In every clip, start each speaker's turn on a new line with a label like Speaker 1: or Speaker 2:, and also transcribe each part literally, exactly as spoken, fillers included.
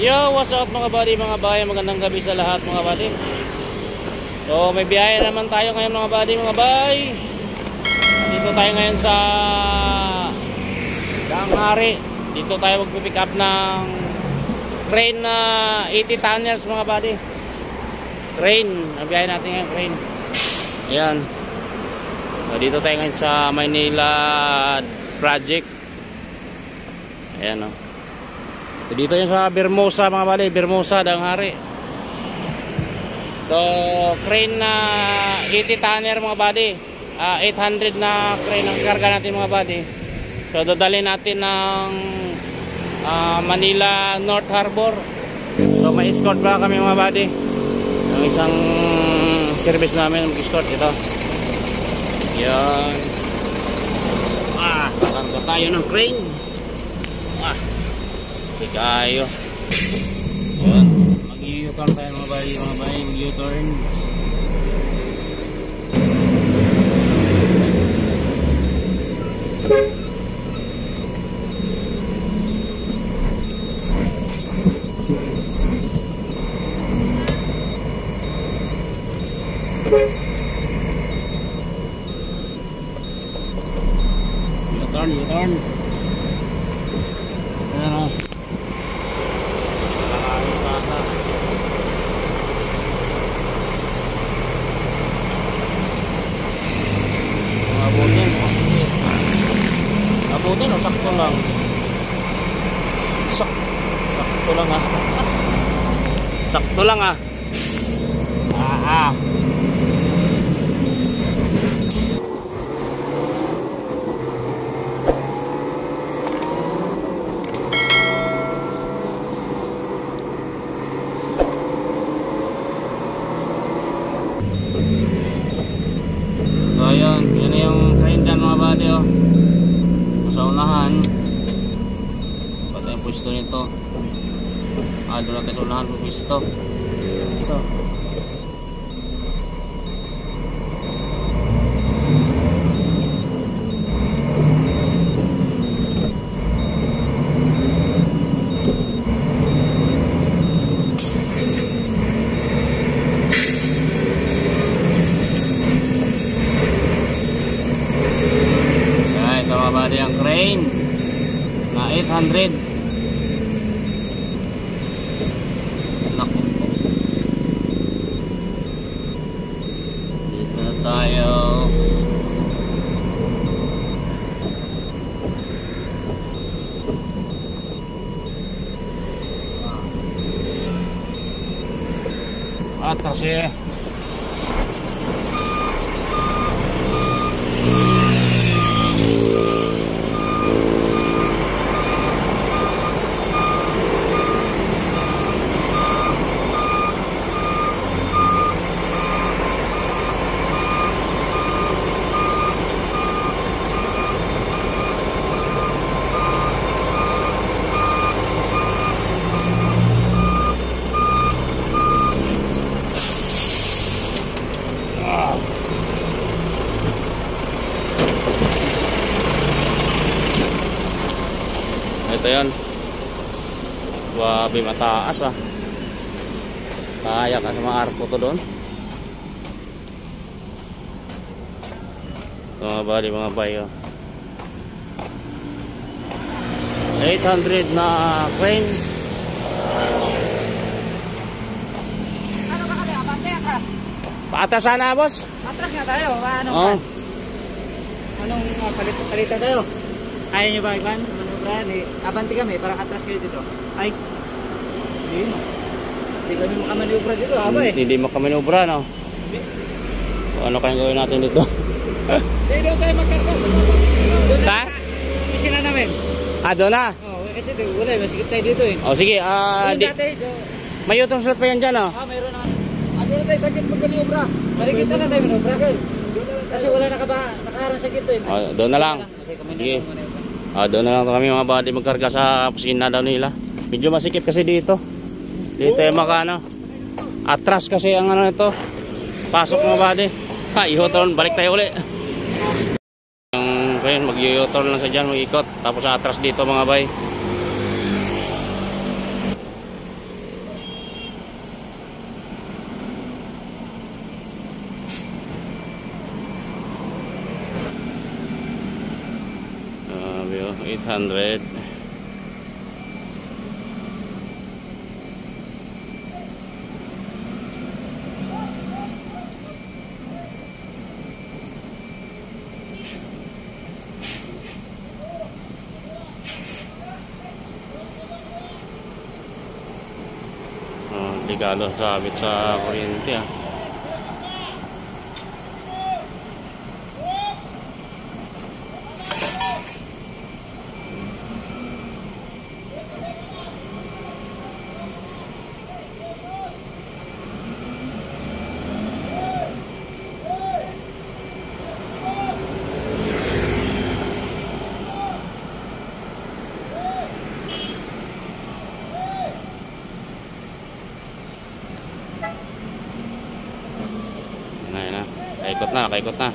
Speaker 1: Yo, what's up mga buddy, mga bayan, magandang gabi sa lahat mga buddy. So may biyahe naman tayo ngayon mga buddy, mga bay. Dito tayo ngayon sa Danghari. Dito tayo magpipick up ng crane na uh, eighty tonners mga buddy. Crane, ang biyahe natin ngayon, crane. Ayan. So dito tayo ngayon sa Maynila project. Ayan o. Oh. Dito yung sa Bermosa mga bali, Bermosa, Danghari. So crane na eighty tonner mga bali, uh, eight hundred na crane ang karga natin mga bali. So dadalhin natin ng uh, Manila North Harbor. So may escort pa kami mga bali. Yung isang service namin mag-escort ito. Yan. Ah, karga tayo ng crane. Ah, kayo. Ayan. Mag-u-turn tayo mga bayi, mga bayi, mag-u-turn. U-turn, U-turn. Ayan o. Abutin Abutin o sakto lang. Sak Sakto lang ah. Sakto lang ah. Ah ah. So ayan, yun yung crane dyan mga buddy oh. Sa unahan. Pati yung pwesto nito. Ah, doon natin sa unahan yung pwesto. Ito. Bali ang crane na eight hundred. Naku po. Dito na tayo. Atas eh. Ito yan. Wabi mataas ah. Kaya ka sa mga arko to doon. Ito mga bali mga bayo. eight hundred na crane.
Speaker 2: Ano ka kali? Abante atras.
Speaker 1: Paatas sana boss?
Speaker 2: Atras nga tayo. Ano
Speaker 1: oh.
Speaker 2: Anong uh, palit palitan tayo? Ayaw nyo ba Ivan? Manubran eh. Abante kami, parang atras kayo dito. Ay. Hindi mo. Hindi kami makamanubra dito, haba eh.
Speaker 1: Hindi makamanubra no? Hindi. Ano kayang gawin natin dito?
Speaker 2: Hindi doon tayo magkarga. Doon na. Pisina namin.
Speaker 1: Ah, doon na?
Speaker 2: Oo, oh, kasi wala, masigip tayo dito eh.
Speaker 1: Oh, sige. Ah,
Speaker 2: doon
Speaker 1: di...
Speaker 2: dati. Do...
Speaker 1: May utong slot pa yan dyan oh?
Speaker 2: Ah, mayroon na. Ah, doon na tayo sakit magmanubra. Maligita na tayo manubra girl. Kasi wala nakaba, nakaharang sakit to eh.
Speaker 1: Oh, doon na lang. Sige. Ah, doon na lang kami mga buddy magkarga sa pusina daw nila. Medyo masikip kasi dito. Dito yung makano. Atras kasi ang ano nito. Pasok mga buddy. Ha, i-u-turn. Balik tayo uli. Yung crane, mag-u-turn lang sa dyan, mag-ikot. Tapos atras dito mga bay. eight hundred. Oh, ligalo sabit sa kuryente ah. Ayan na, kaikot na, kaikot na.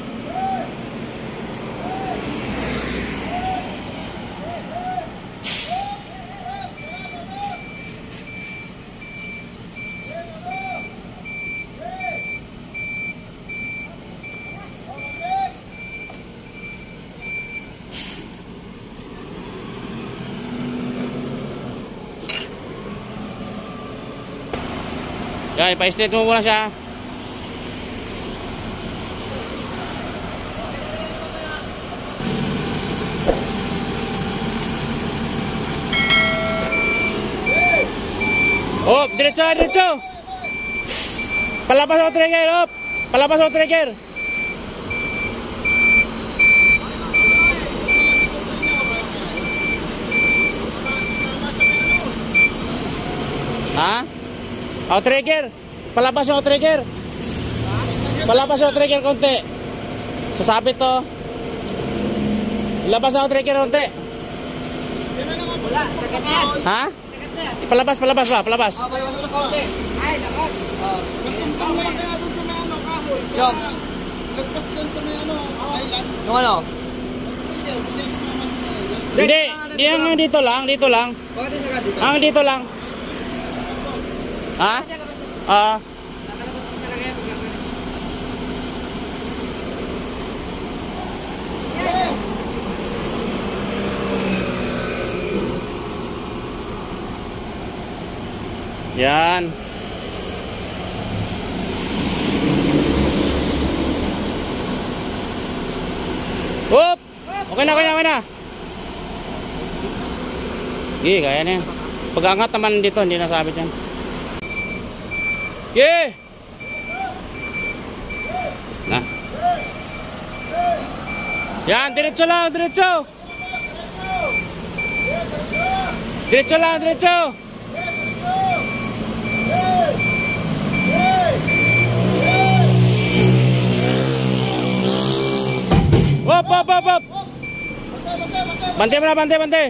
Speaker 1: Yan, ipa-straight mo muna siya. Op, diretso, diretso. Palabas ang trigger, op. Palabas ang trigger. Ha? O trigger. Palabas ang trigger. Palabas ang trigger konti. Sasabit to. Labas ang trigger konti.
Speaker 2: Wala, sakit yan.
Speaker 1: Ha? Palabas, palabas ba? Palabas.
Speaker 2: Oh, palabas na konti. Ay, lakas. Oh.
Speaker 3: Nagtumpang naman kaya dun sa may ano, kahoy.
Speaker 2: Yung?
Speaker 3: Lagpas dun sa may ano, island.
Speaker 2: Yung ano?
Speaker 1: Hindi, di hanggang dito lang, dito lang.
Speaker 2: Bakit yung sagad dito?
Speaker 1: Hanggang dito lang. Ha? Ah.
Speaker 2: Nakalabas mo talaga yan.
Speaker 1: Yan. Up! Okay na, okay na, okay na. Sige, kaya na yan. Pag-angat naman dito, hindi nasabit yan. Sige! Na. Yan, diretso lang, diretso. Diretso lang, diretso. Hop, hop, hop, hop. Bante mo na, bante, bante.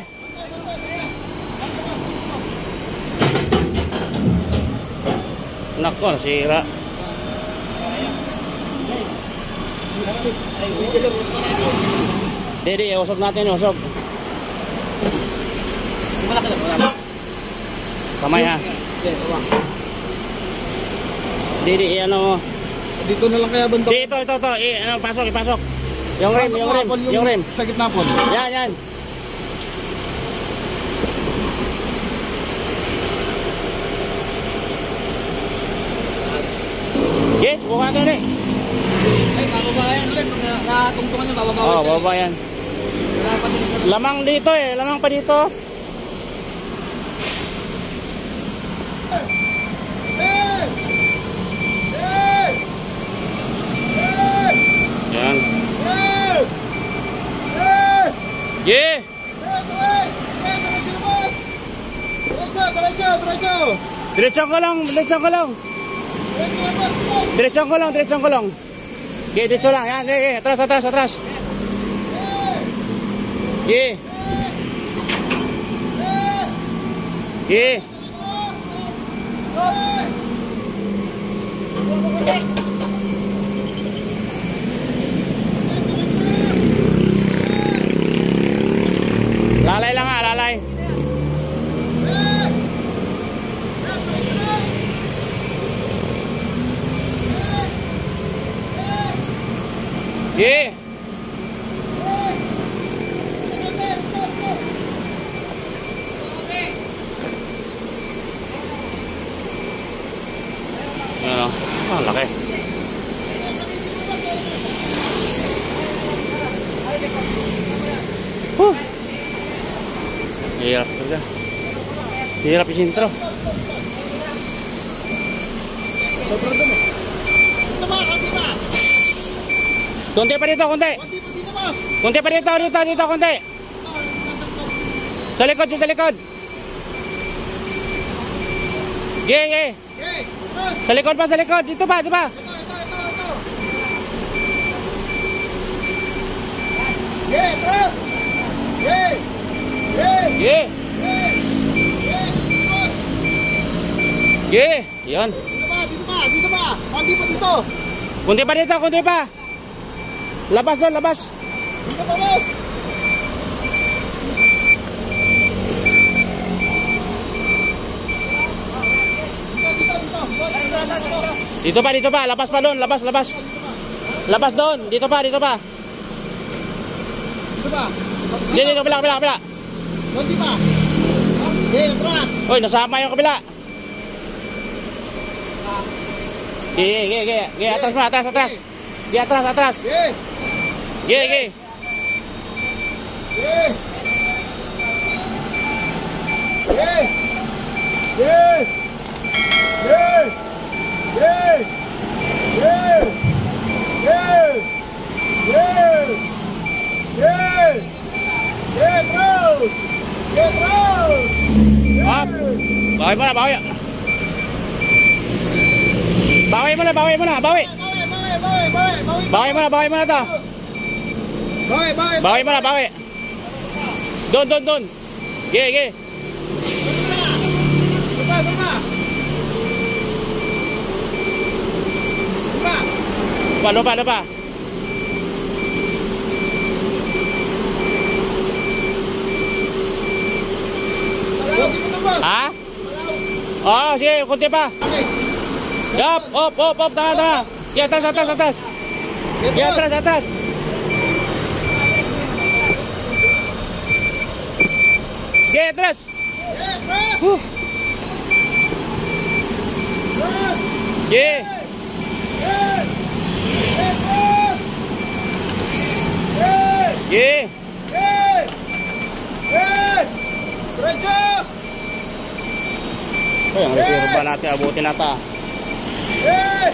Speaker 1: Nako, nasira. Dede, usog natin, usog.
Speaker 2: Malaki lang, malaki.
Speaker 1: Kamay ha. Dede, ano mo.
Speaker 3: Dito na lang kaya banda.
Speaker 1: Di, ito, ito, ito. I, ano, pasok, ipasok. Yung rim, yung rim, yung rim.
Speaker 3: Sa gitna po.
Speaker 1: Yan, yan. Yes, buka natin ulit.
Speaker 2: Ay, bababa yan ulit. Pag na- nakatungtungan yung bababa
Speaker 1: Oo,
Speaker 2: ulit.
Speaker 1: oh, baba yan.
Speaker 2: Wala pa din.
Speaker 1: Lamang dito eh, lamang pa dito. Yan. Yeah. Diretso ko lang, diretso ko lang. Diretso ko lang, diretso ko lang. Okay, diretso lang. Yan, sige, atras, atras, atras. Okay. Okay. Lalay lang ha, lalay. Yeah. Hirap isintro.
Speaker 3: Sobrang dumi. Dito ba? Konti ba?
Speaker 1: Konti pa dito, konti.
Speaker 3: Konti pa dito, boss.
Speaker 1: Konti pa dito, dito, dito, konti. Sa likod, sa likod. Ge, ge.
Speaker 3: Okay, boss.
Speaker 1: Sa likod pa, sa likod. Dito pa, dito pa.
Speaker 3: Ito, ito, ito, ito. Okay, boss. Okay. Okay.
Speaker 1: Ge.
Speaker 3: Okay. Okay, boss.
Speaker 1: Ge. Yan.
Speaker 3: Dito ba? Dito ba? Dito ba? Konti pa dito.
Speaker 1: Konti pa dito, konti pa. Labas doon, labas.
Speaker 3: Dito pa, boss.
Speaker 1: Dito pa, dito pa. Labas pa doon, labas, labas. Labas doon. Dito pa, dito pa.
Speaker 3: Dito ba?
Speaker 1: Dito, dito, kabila, kabila, kabila.
Speaker 3: Konti pa. Okay, atras.
Speaker 1: Uy, nasama yung kabila. Ge, ge, ge, ge, atras mo, atras, atras. Ge, atras, atras.
Speaker 3: Okay.
Speaker 1: Ge, ge.
Speaker 3: Okay. Okay. Okay. Okay. Okay. Okay. Okay. Okay. Okay. Okay, bro. Okay, bro.
Speaker 1: Up. Bawi mo na, bawi. Bawi mo na, bawi mo na, bawi.
Speaker 3: Bawi, bawi, bawi, bawi, bawi.
Speaker 1: Bawi mo na, bawi mo na to.
Speaker 3: Bawi, bawi.
Speaker 1: Bawi mo na, bawi. Doon, doon, doon. Ge, ge.
Speaker 3: Lupa, lupa. Lupa.
Speaker 1: Lupa, lupa, lupa.
Speaker 3: Konti mo na, boss.
Speaker 1: Ha? Oo, sige, kunti pa.
Speaker 3: Okay.
Speaker 1: Yup, op, op, op, tanga, tanga. Ge, atras, atras, atras. Ge, atras, atras. Ge, atras.
Speaker 3: Eh, boss.
Speaker 1: Huh.
Speaker 3: Boss.
Speaker 1: Ge.
Speaker 3: Eh. Eh, boss. Eh.
Speaker 1: Ge.
Speaker 3: Eh. Eh. Diretso.
Speaker 1: Ay, ang resiro ba natin, abutin natin.
Speaker 3: Eh.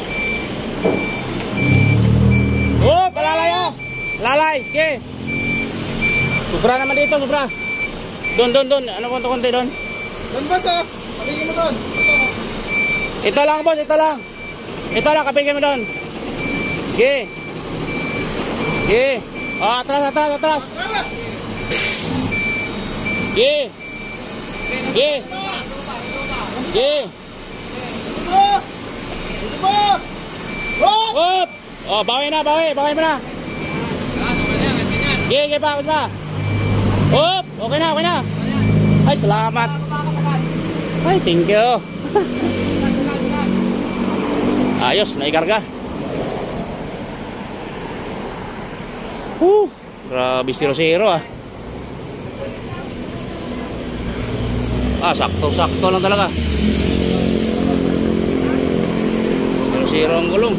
Speaker 1: Oh, palalay ah. Lalay, sige. Sobra naman dito, sobra. Doon, doon, doon. Ano konti konti doon?
Speaker 3: Doon, boss, oh. Pabigyan mo doon. Ito, oh.
Speaker 1: Ito lang, boss, ito lang. Ito lang, kapigyan mo doon. Sige. Sige. Oh, atras, atras, atras.
Speaker 3: Trawas.
Speaker 1: Sige. Sige. Sige.
Speaker 3: Dito ba? Dito ba? Oh.
Speaker 1: Hop! Oh, bawi na, bawi, bawi mo na. Sige, sige pa, sige pa. Hop! Okay na, okay na. Ay, salamat. Ay, thank you. Ayos, naikarga. Huh, grabe zero-zero ah. Ah, sakto-sakto lang talaga. Zero-zero ang gulong.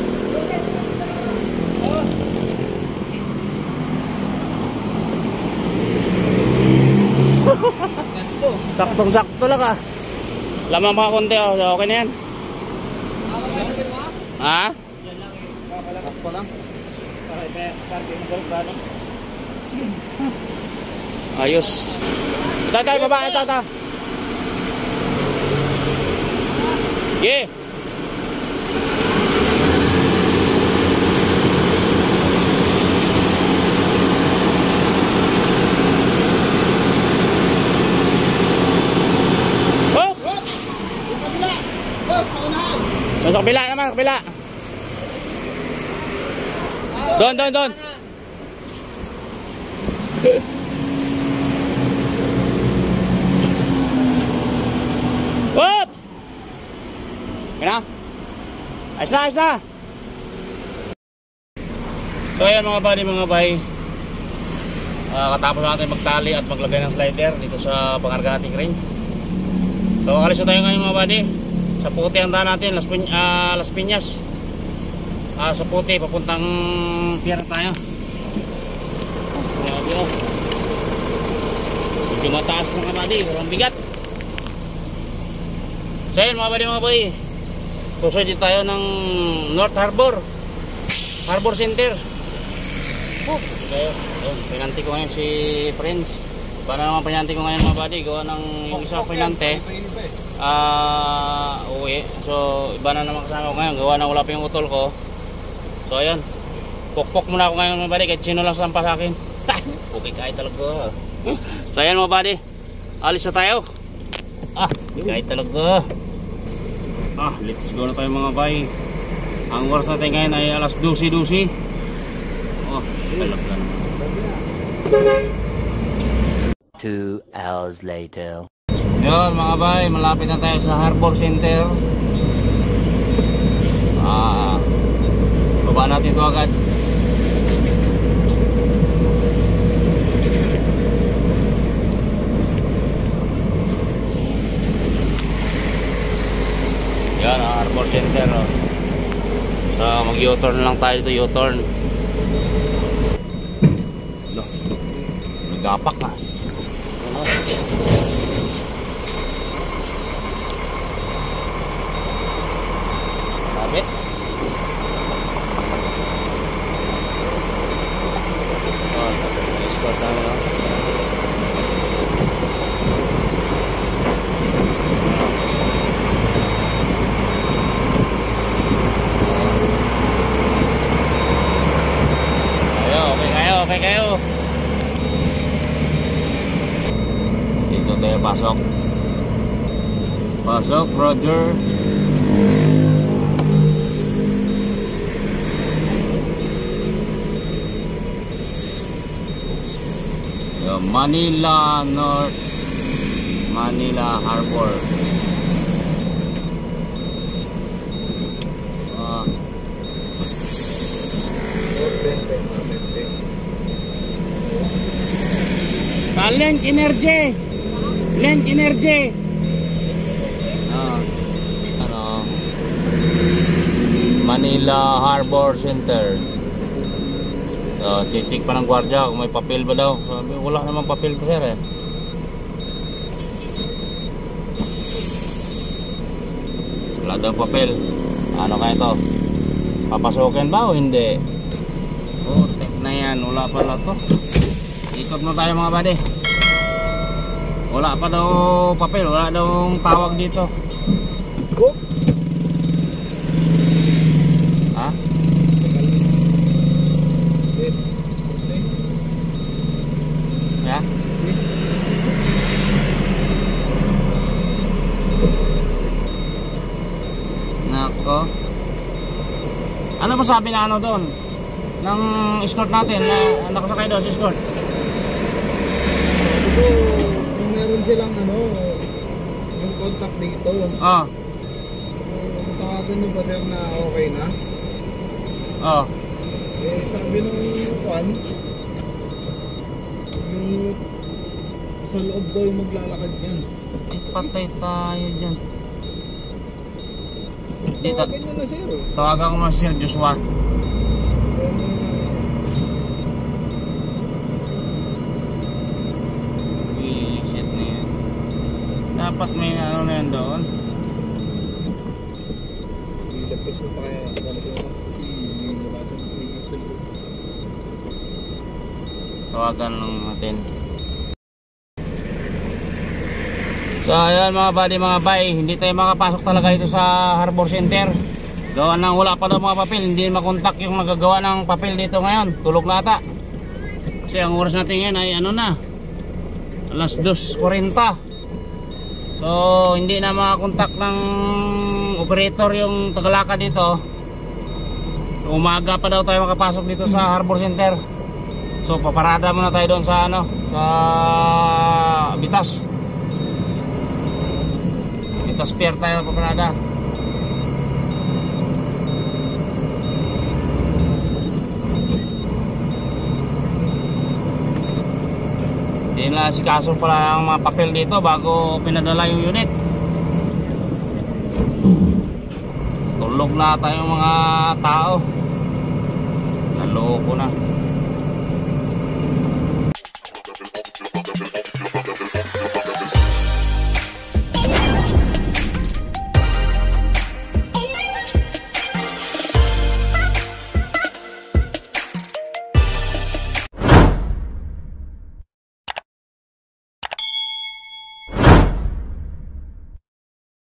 Speaker 1: Saktong-sakto lang ah. Lamang pa konti oh, okay na yan. Ha?
Speaker 3: Sakto lang.
Speaker 1: Ayos. Ito, ito, baba, ito, ito. Yeah. Hop!
Speaker 3: Hop! Yung kabila. Boss, sa unahan.
Speaker 1: Sa kabila naman, sa kabila. Doon, doon, doon. Hop! Okay na? Ayos na, ayos na. So ayan mga buddy, mga bay. Uh, katapos natin magtali at maglagay ng slider dito sa pangarga nating crane. So alis na tayo ngayon mga buddy. Sa puti ang daan natin, Las, Pin uh, Las Piñas. Uh, sa puti, papuntang pier tayo. Grabe oh. Medyo mataas mga buddy, walang bigat. So yun mga buddy mga boy, susunod din tayo ng North Harbor Harbor Center. Oh, kayo. Ayun, pinanti ko ngayon si Friends. Para naman pinanti ko ngayon mga buddy, gawa ng yung isa pinante ah uh, uwi. So iba na naman kasama ko ngayon, gawa na wala pa yung utol ko. So ayan, pokpok muna ako ngayon mga buddy, kahit sino lang sampa sa akin. Okay kahit talaga. So ayan mga buddy, alis na tayo. Ah, kahit talaga. Ah, let's go na tayo mga bay. Ang oras natin ngayon ay alas twelve twelve. Oh, talaga naman.
Speaker 4: Two hours later.
Speaker 1: Yun mga bay, malapit na tayo sa Harbor Center. Ah, baba natin ito agad. Yan ang Harbor Center. Oh. So mag U-turn lang tayo dito, U-turn. No. Nagapak na. Ano? Lapit. Oh, export namin, no? Okay kayo. Dito tayo pasok. Pasok, Roger. Yo, Manila North Manila Harbor. Ah. Sa Lent Energy. Lent Energy. Ah, ano? Manila Harbor Center. So, chichik pa ng gwardiya kung may papel ba daw. Sabi, wala namang papel to sir eh. Wala daw papel. Ano kaya to? Papasukin ba o hindi? Oh, tek na yan. Wala pala to. Ikot mo tayo mga buddy. Wala pa daw papel, wala daw tawag dito.
Speaker 3: Oh.
Speaker 1: Ha? Ya? Nako. Ano ba sabi na ano doon? Ng escort natin na nakasakay doon sa escort?
Speaker 3: Ito, kung meron silang ano, yung contact dito.
Speaker 1: Ah.
Speaker 3: Kung tawagan nyo ba sir na okay na?
Speaker 1: Oh.
Speaker 3: Eh, sabi nung kwan, yung sa loob daw yung maglalakad yan.
Speaker 1: Patay tayo dyan. Dito.
Speaker 3: Tawagan nyo na sir.
Speaker 1: Tawagan ko mga Sir Joshua. Shit na yan. Dapat may ano na yan doon.
Speaker 3: Ilagpas mo pa kaya ganito kasi nilabasan ko yung sa loob.
Speaker 1: Tawagan lang natin. So ayan mga buddy mga bay, hindi tayo makapasok talaga dito sa Harbor Center. Gawa nang wala pa daw mga papel, hindi makontak yung nagagawa ng papel dito ngayon. Tulog na ata. Kasi ang oras natin ngayon ay ano na, alas dos forty. So hindi na makakontak ng operator yung tagalaka dito. Umaga pa daw tayo makapasok dito sa Harbor Center. So paparada muna tayo doon sa ano, sa Bitas. Bitas Pier tayo paparada. Hindi na si kaso pala ang mga papel dito bago pinadala yung unit. Tulog na tayong mga tao. Naloko na.